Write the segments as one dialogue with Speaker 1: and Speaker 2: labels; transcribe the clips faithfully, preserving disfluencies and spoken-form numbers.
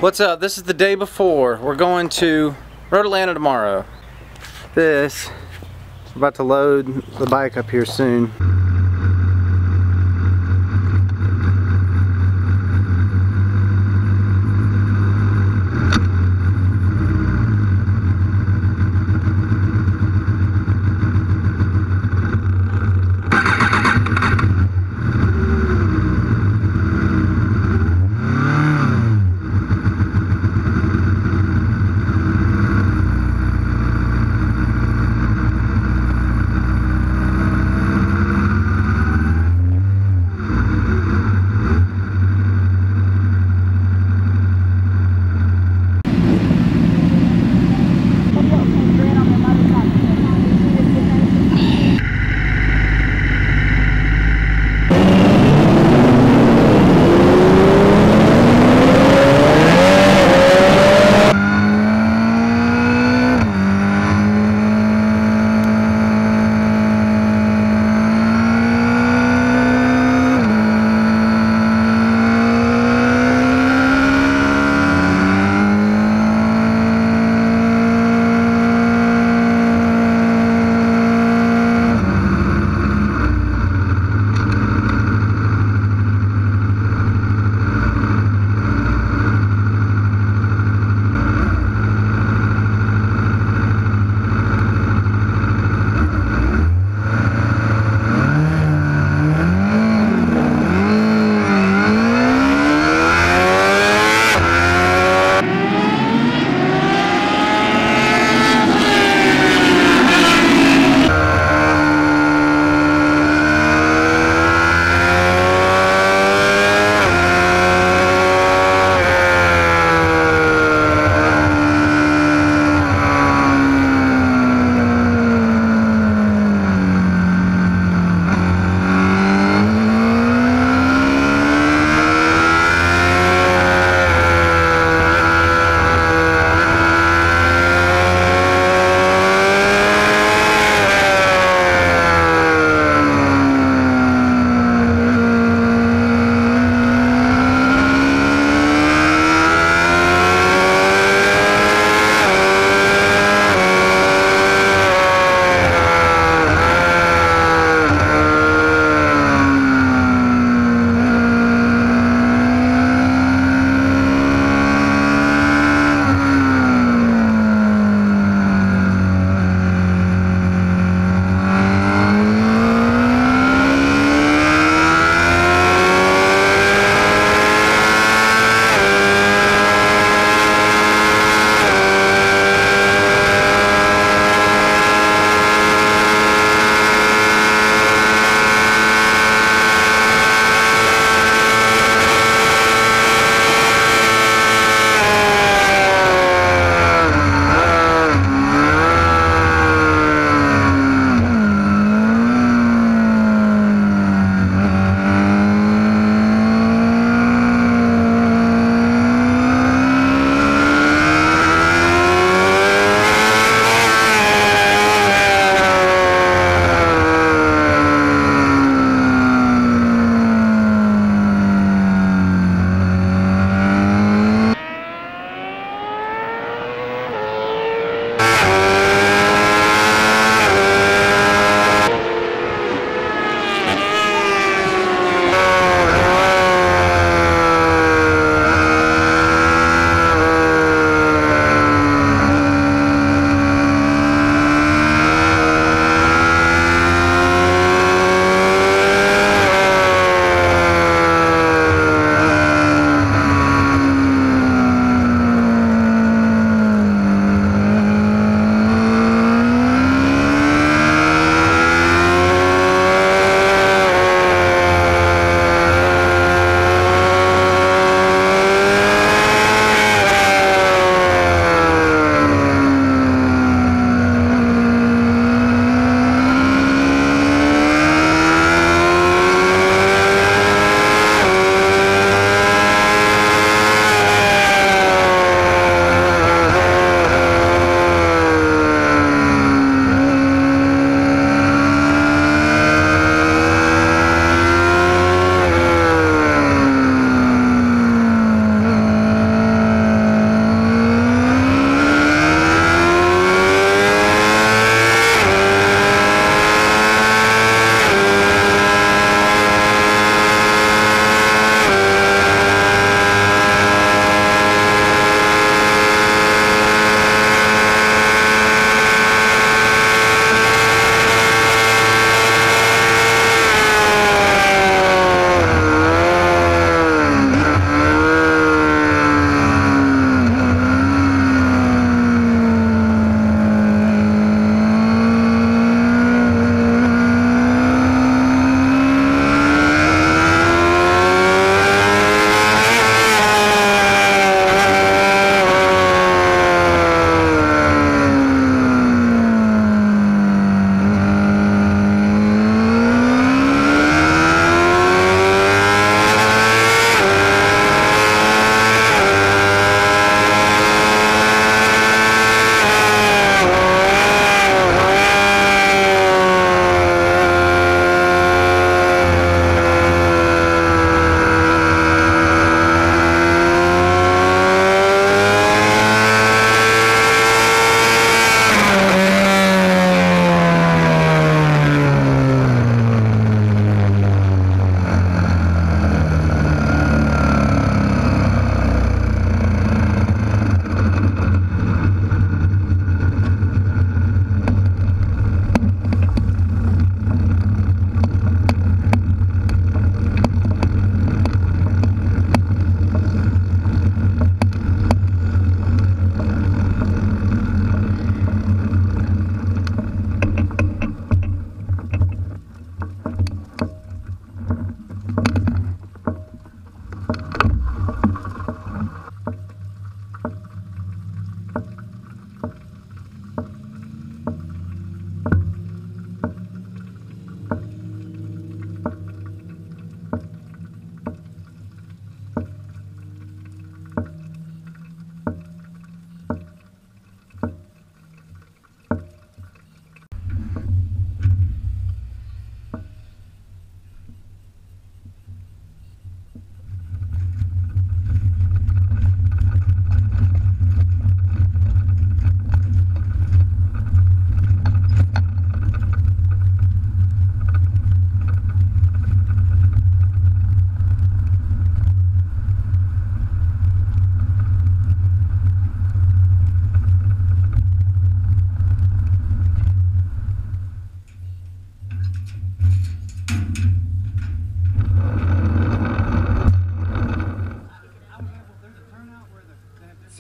Speaker 1: What's up? This is the day before. We're going to Road Atlanta tomorrow. This, we're about to load the bike up here soon.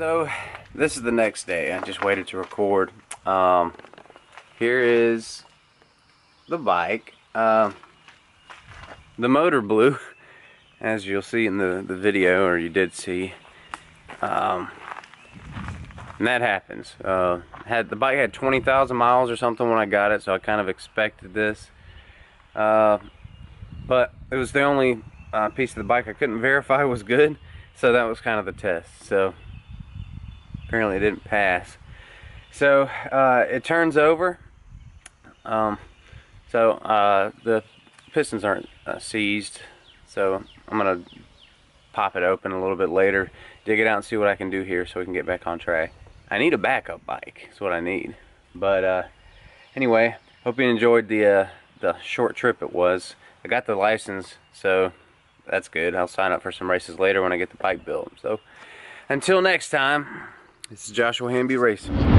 Speaker 1: So this is the next day. I just waited to record. Um, here is the bike. Um, the motor blew, as you'll see in the, the video, or you did see. Um, and that happens. Uh, had the bike had twenty thousand miles or something when I got it, so I kind of expected this. Uh, but it was the only uh, piece of the bike I couldn't verify was good, so that was kind of the test. So apparently it didn't pass. So uh, it turns over. Um, so uh, the pistons aren't uh, seized, so I'm gonna pop it open a little bit later, dig it out and see what I can do here so we can get back on track. I need a backup bike, is what I need. But uh, anyway, hope you enjoyed the uh, the short trip it was. I got the license, so that's good. I'll sign up for some races later when I get the bike built. So until next time, this is Joshua Hamby Racing.